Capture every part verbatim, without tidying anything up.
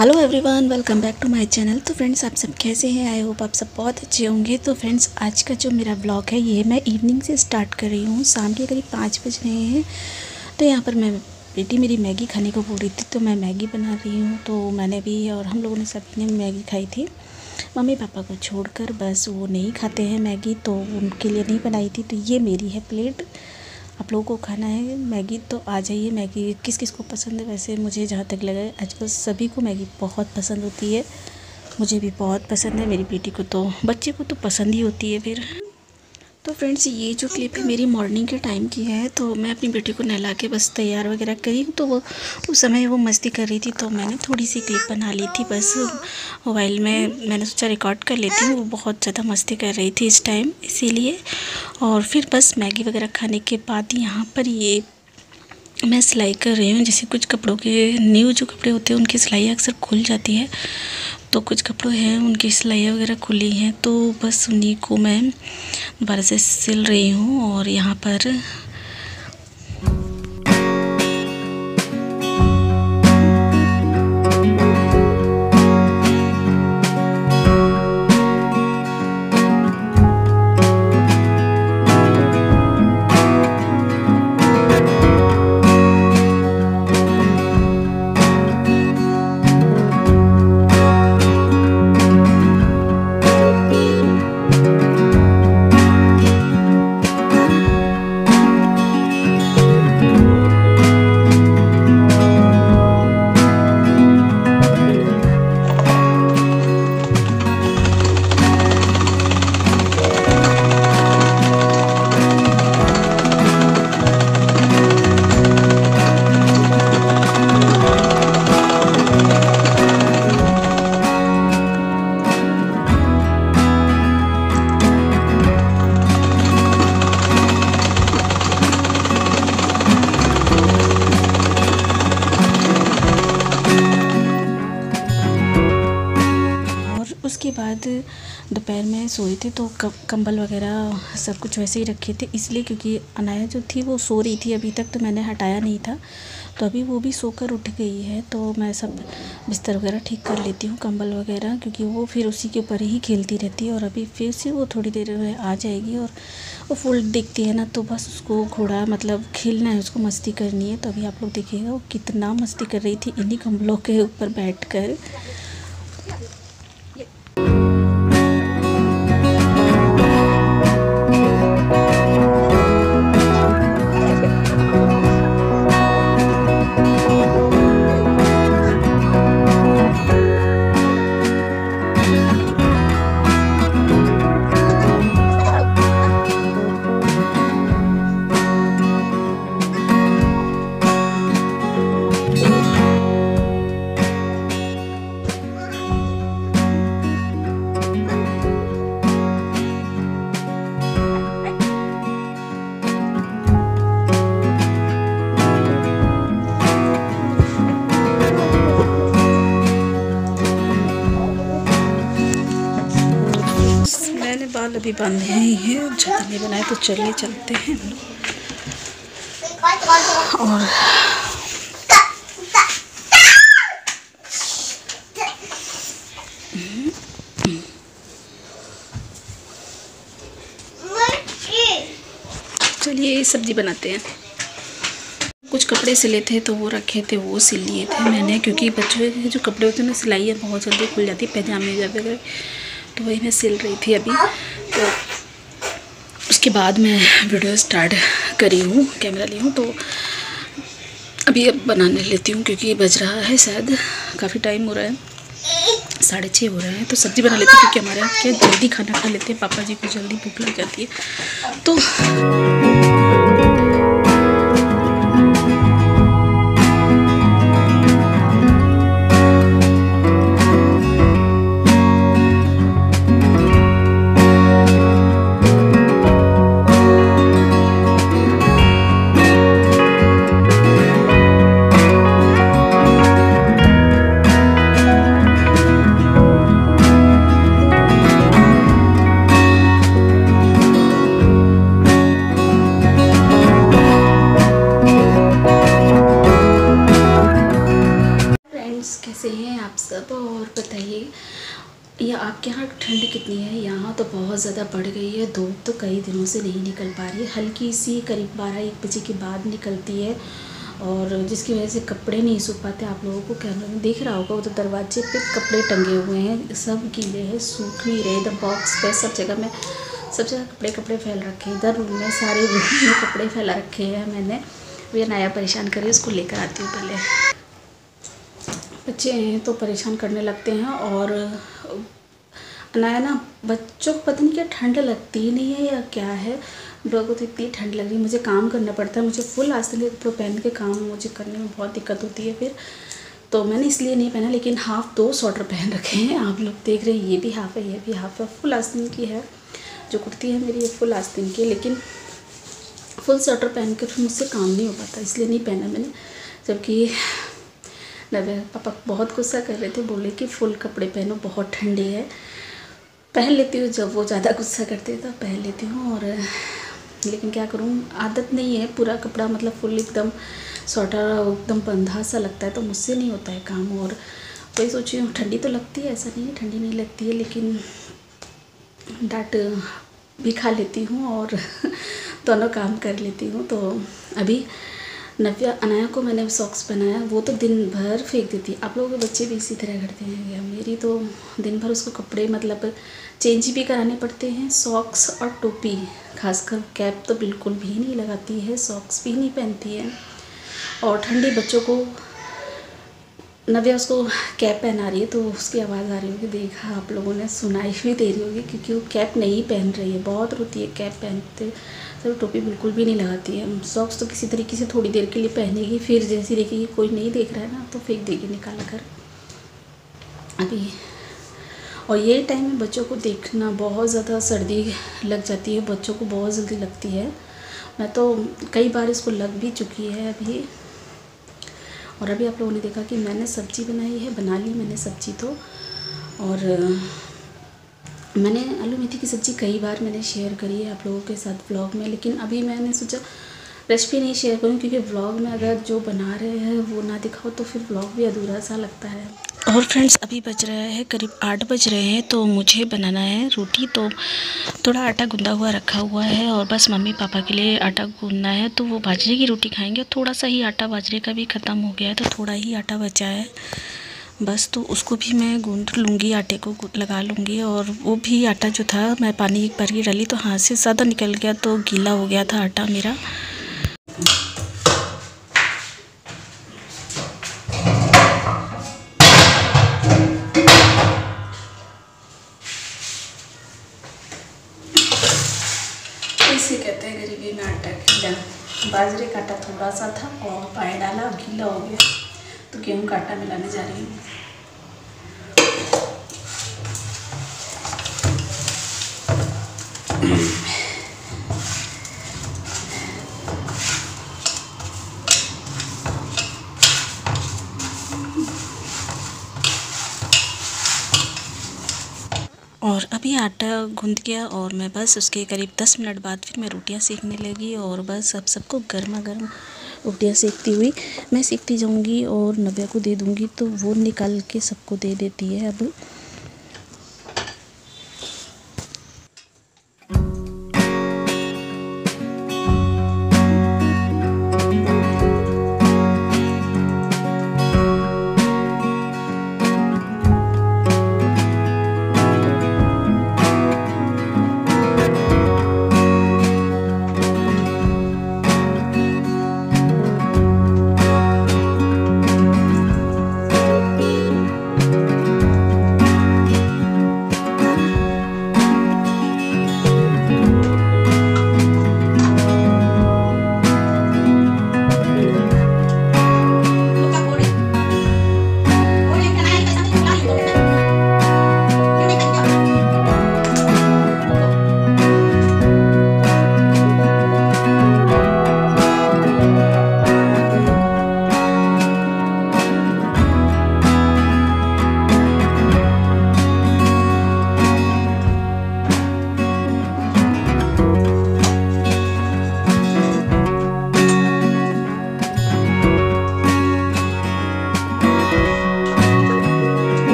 Hello everyone, welcome back to my channel. तो friends, आप सब कैसे हैं? आई होप आप सब बहुत अच्छे होंगे। तो फ्रेंड्स, आज का जो मेरा ब्लॉग है ये मैं इवनिंग से स्टार्ट कर रही हूँ। शाम के करीब पाँच बज रहे हैं। तो यहाँ पर मैं बेटी मेरी मैगी खाने को बोल रही थी, तो मैं मैगी बना रही हूँ। तो मैंने भी और हम लोगों ने सभी ने मैगी खाई थी। मम्मी पापा को छोड़कर, बस वो नहीं खाते हैं मैगी, तो उनके लिए नहीं बनाई थी। तो ये मेरी है प्लेट। आप लोगों को खाना है मैगी तो आ जाइए। मैगी किस किस को पसंद है? वैसे मुझे जहाँ तक लगा आजकल सभी को मैगी बहुत पसंद होती है। मुझे भी बहुत पसंद है, मेरी बेटी को तो, बच्चे को तो पसंद ही होती है फिर। तो फ्रेंड्स, ये जो क्लिप है मेरी मॉर्निंग के टाइम की है। तो मैं अपनी बेटी को नहला के बस तैयार वगैरह करी, तो वो उस समय वो मस्ती कर रही थी, तो मैंने थोड़ी सी क्लिप बना ली थी बस मोबाइल में। मैंने सोचा रिकॉर्ड कर लेती हूँ। वो बहुत ज़्यादा मस्ती कर रही थी इस टाइम, इसीलिए। और फिर बस मैगी वगैरह खाने के बाद यहाँ पर ये मैं सिलाई कर रही हूँ। जैसे कुछ कपड़ों के न्यू जो कपड़े होते हैं उनकी सिलाई अक्सर खुल जाती है, तो कुछ कपड़े हैं उनकी सिलाई वगैरह खुली हैं, तो बस उन्हीं को मैं दोबारा से सिल रही हूँ। और यहाँ पर उसके बाद दोपहर में सोए थे, तो कंबल वगैरह सब कुछ वैसे ही रखे थे, इसलिए क्योंकि अनाया जो थी वो सो रही थी अभी तक, तो मैंने हटाया नहीं था। तो अभी वो भी सोकर उठ गई है, तो मैं सब बिस्तर वगैरह ठीक कर लेती हूँ, कंबल वगैरह, क्योंकि वो फिर उसी के ऊपर ही खेलती रहती है। और अभी फिर से वो थोड़ी देर में आ जाएगी, और वो फुल देखती है ना, तो बस उसको घोड़ा मतलब खेलना है, उसको मस्ती करनी है। तो अभी आप लोग देखिएगा वो कितना मस्ती कर रही थी इन्हीं कंबलों के ऊपर बैठ कर। बाल अभी बांधे ही हैं, छाता नहीं बनाए, तो चलिए चलते हैं हम लोग। और चलिए सब्जी बनाते हैं। कुछ कपड़े सिले थे तो वो रखे थे, वो सिल लिए थे मैंने, क्योंकि बच्चों के जो कपड़े होते हैं ना, सिलाई है बहुत जल्दी खुल जाती है, पैजामे वगैरह, तो वही मैं सिल रही थी अभी। तो उसके बाद मैं वीडियो स्टार्ट करी हूँ, कैमरा ली हूँ, तो अभी अब बनाने लेती हूँ, क्योंकि बज रहा है शायद काफ़ी टाइम हो रहा है, साढ़े छः हो रहे हैं। तो सब्ज़ी बना लेती हूँ, क्योंकि हमारे यहाँ क्या जल्दी खाना खा लेते हैं, पापा जी को जल्दी भूख लग जाती है। तो या आपके यहाँ ठंड कितनी है? यहाँ तो बहुत ज़्यादा बढ़ गई है। धूप तो कई दिनों से नहीं निकल पा रही है, हल्की सी करीब बारह एक बजे के बाद निकलती है, और जिसकी वजह से कपड़े नहीं सूख पाते। आप लोगों को कैमरे में दिख रहा होगा, वो तो दरवाजे पे कपड़े टंगे हुए हैं, सब गीले हैं, सूख नहीं रहे। इधर बॉक्स पे सब जगह में सब जगह कपड़े कपड़े फैल रखे हैं। इधर रूम में सारे रूम में कपड़े फैला रखे हैं मैंने। ये नया परेशान करे, उसको लेकर आती हूँ पहले। बच्चे हैं तो परेशान करने लगते हैं, और अनाया ना, बच्चों को पता नहीं क्या ठंड लगती ही नहीं है या क्या है, लोगों को तो इतनी ठंड लग रही है। मुझे काम करना पड़ता है, मुझे फुल आस्तीन के कपड़े पहन के काम मुझे करने में बहुत दिक्कत होती है फिर, तो मैंने इसलिए नहीं पहना। लेकिन हाफ़ दो स्वेटर पहन रखे हैं, आप लोग देख रहे हैं, ये भी हाफ़ है, ये भी हाफ़ है। फुल आस्तीन की है जो कुर्ती है मेरी, ये फुल आस्तीन की, लेकिन फुल स्वेटर पहन के फिर मुझसे काम नहीं हो पाता, इसलिए नहीं पहना मैंने। जबकि नव्या पापा बहुत गुस्सा कर रहे थे, बोले कि फुल कपड़े पहनो, बहुत ठंडी है। पहन लेती हूँ, जब वो ज़्यादा गुस्सा करते हैं तो पहन लेती हूँ, और लेकिन क्या करूँ, आदत नहीं है। पूरा कपड़ा मतलब फुल एकदम स्वेटर एकदम बंधा सा लगता है, तो मुझसे नहीं होता है काम। और वही सोची हूँ, ठंडी तो लगती है, ऐसा नहीं है ठंडी नहीं लगती है, लेकिन डांट भी खा लेती हूँ और दोनों काम कर लेती हूँ। तो अभी नव्या अनाया को मैंने सॉक्स पहनाया, वो तो दिन भर फेंक देती है। आप लोगों के बच्चे भी इसी तरह करते हैं या? मेरी तो दिन भर उसको कपड़े मतलब चेंज भी कराने पड़ते हैं, सॉक्स और टोपी, खासकर कैप तो बिल्कुल भी नहीं लगाती है, सॉक्स भी नहीं पहनती है। और ठंडी बच्चों को, नव्या उसको कैप पहना रही है तो उसकी आवाज़ आ रही होगी, देखा आप लोगों ने, सुनाई भी दे रही होगी, क्योंकि वो कैप नहीं पहन रही है, बहुत रोती है कैप पहनते। तो टोपी बिल्कुल भी नहीं लगाती है। सॉक्स तो किसी तरीके से थोड़ी देर के लिए पहनेगी, फिर जैसे देखेगी कोई नहीं देख रहा है ना, तो फेंक देगी निकाल कर अभी। और ये टाइम में बच्चों को देखना, बहुत ज़्यादा सर्दी लग जाती है, बच्चों को बहुत जल्दी लगती है। मैं तो कई बार इसको लग भी चुकी है अभी। और अभी आप लोगों ने देखा कि मैंने सब्ज़ी बनाई है, बना ली मैंने सब्ज़ी तो। और मैंने आलू मेथी की सब्ज़ी कई बार मैंने शेयर करी है आप लोगों के साथ व्लॉग में, लेकिन अभी मैंने सोचा रेसिपी नहीं शेयर करूँ, क्योंकि व्लॉग में अगर जो बना रहे हैं वो ना दिखाओ तो फिर व्लॉग भी अधूरा सा लगता है। और फ्रेंड्स, अभी बज रहा है करीब आठ बज रहे हैं, तो मुझे बनाना है रोटी। तो थोड़ा आटा गूंदा हुआ रखा हुआ है, और बस मम्मी पापा के लिए आटा गूंदना है, तो वो बाजरे की रोटी खाएंगे। थोड़ा सा ही आटा, बाजरे का भी ख़त्म हो गया है, तो थोड़ा ही आटा बचा है बस, तो उसको भी मैं गूंद लूँगी, आटे को लगा लूँगी। और वो भी आटा जो था, मैं पानी एक बार ही डाली तो हाथ से ज़्यादा निकल गया, तो गीला हो गया था आटा मेरा। इसे कहते हैं गरीबी में आटा गीला। बाजरे का आटा थोड़ा सा था और पानी डाला, गीला हो गया, तो गेहूँ का आटा मिलाने जा रही हूँ। और अभी आटा गूंद गया, और मैं बस उसके करीब दस मिनट बाद फिर मैं रोटियां सेकने लगी। और बस अब सबको गर्मा गर्म रोटियां सेकती हुई मैं सेकती जाऊंगी, और नव्या को दे दूंगी, तो वो निकाल के सबको दे देती है अब।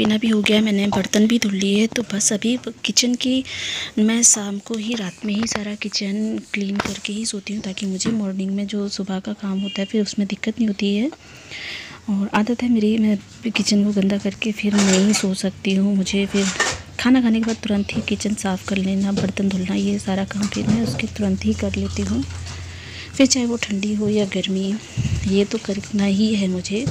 पीना भी हो गया, मैंने बर्तन भी धुल लिए। तो बस अभी किचन की मैं शाम को ही, रात में ही सारा किचन क्लीन करके ही सोती हूँ, ताकि मुझे मॉर्निंग में जो सुबह का काम होता है फिर उसमें दिक्कत नहीं होती है। और आदत है मेरी, मैं किचन को गंदा करके फिर नहीं सो सकती हूँ। मुझे फिर खाना खाने के बाद तुरंत ही किचन साफ़ कर लेना, बर्तन धुलना, ये सारा काम फिर मैं उसके तुरंत ही कर लेती हूँ। फिर चाहे वो ठंडी हो या गर्मी, ये तो करना ही है मुझे।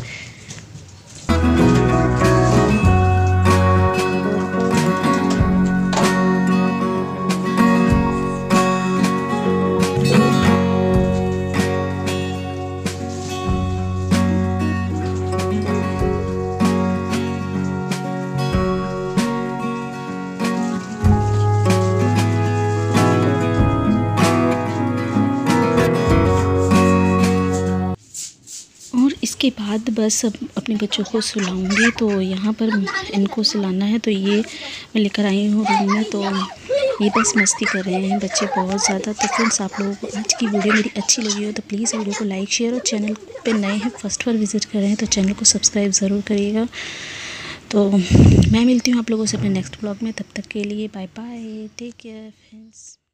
इसके बाद बस अब अपने बच्चों को सुलाऊंगी। तो यहाँ पर इनको सुलाना है, तो ये मैं लेकर आई हूँ रूम में। तो ये बस मस्ती कर रहे हैं बच्चे बहुत ज़्यादा। तो फ्रेंड्स, आप लोगों को आज की वीडियो मेरी अच्छी लगी हो तो प्लीज़ वीडियो को लाइक, शेयर, और चैनल पे नए हैं, फर्स्ट बार विज़िट कर रहे हैं तो चैनल को सब्सक्राइब ज़रूर करिएगा। तो मैं मिलती हूँ आप लोगों से अपने नेक्स्ट ब्लॉग में। तब तक के लिए bye bye, take care friends.